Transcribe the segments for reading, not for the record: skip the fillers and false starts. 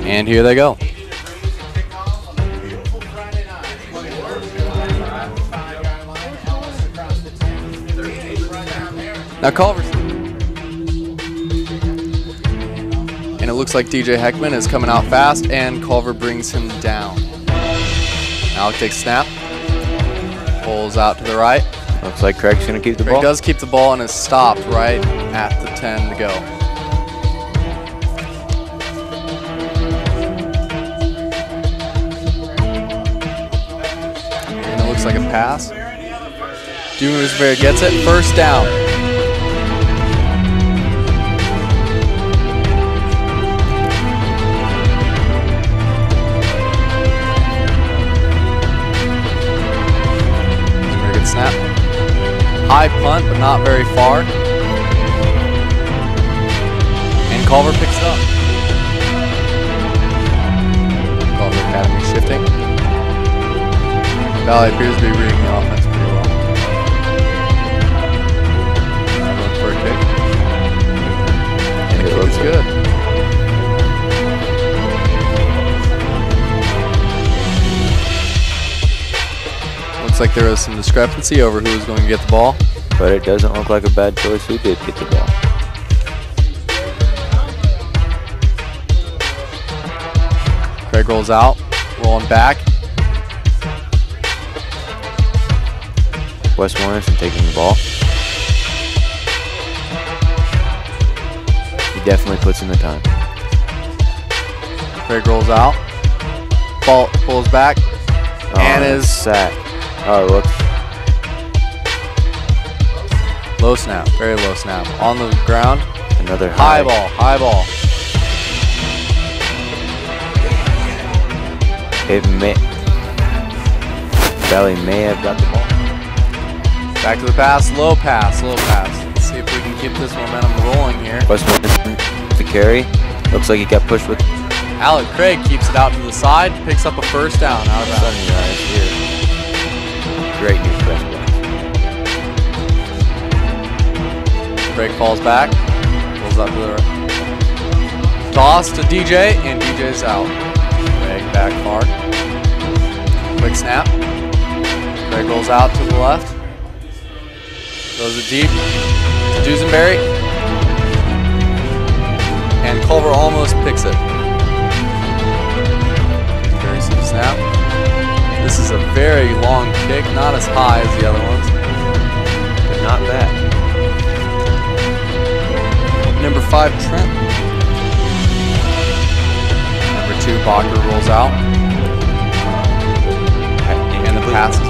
And here they go. Now Culver. And it looks like DJ Heckman is coming out fast, and Culver brings him down. Alec takes snap. Pulls out to the right. Looks like Craig's going to keep the ball. Craig does keep the ball and is stopped right at the 10 to go. And it looks like a pass. Dewsbury gets it. First down. Very good snap. High punt, but not very far. And Culver picks it up. Culver Academy shifting. Valley appears to be reading the offense pretty well. Going for a kick. And the kick is good. Looks like there was some discrepancy over who was going to get the ball. But it doesn't look like a bad choice who did get the ball. Craig rolls out, rolling back. Wes Morrison taking the ball. He definitely puts in the time. Craig rolls out. Ball pulls back. And is sacked. Oh, it looks low snap, very low snap. On the ground. another high ball, high ball. It may Valley may have got the ball. Back to the pass, low pass, low pass. Let's see if we can keep this momentum rolling here. Wes Morrison to carry. Looks like he got pushed with. Alec Craig keeps it out to the side, picks up a first down out of bounds. Sunrise here. Great new press box. Craig falls back, pulls up to the right. Toss to DJ, and DJ's out. Craig back far. Quick snap. Craig rolls out to the left. Throws it deep to Dusenberry. And Culver almost picks it. Very some snap. This is a very long kick, not as high as the other ones, but not bad. Number 5, Trent. Number 2, Bacher rolls out. And the passes.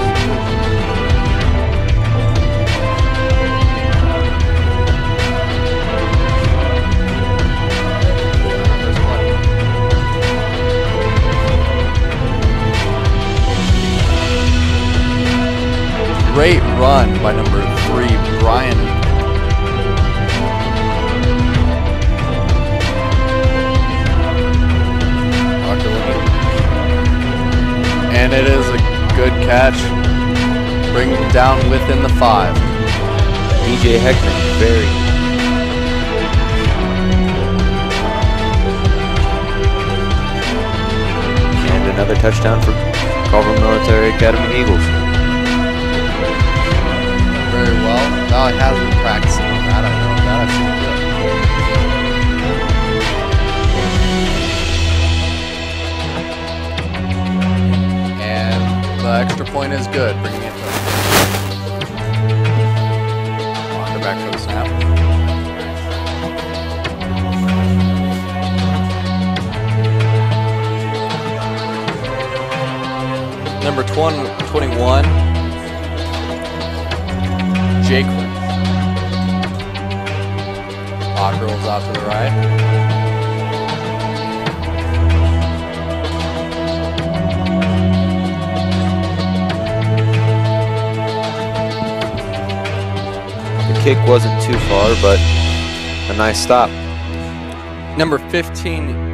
Great run by number 3, Brian. And it is a good catch. Bringing him down within the 5. DJ Heckman, very. And another touchdown for Culver Military Academy Eagles. Very well. Valley has been practicing on that. I know that. I've seen it. And the extra point is good, bringing it to Walker back for the snap. Number 21. Jake Bacher rolls out to the right. The kick wasn't too far, but a nice stop. Number 15,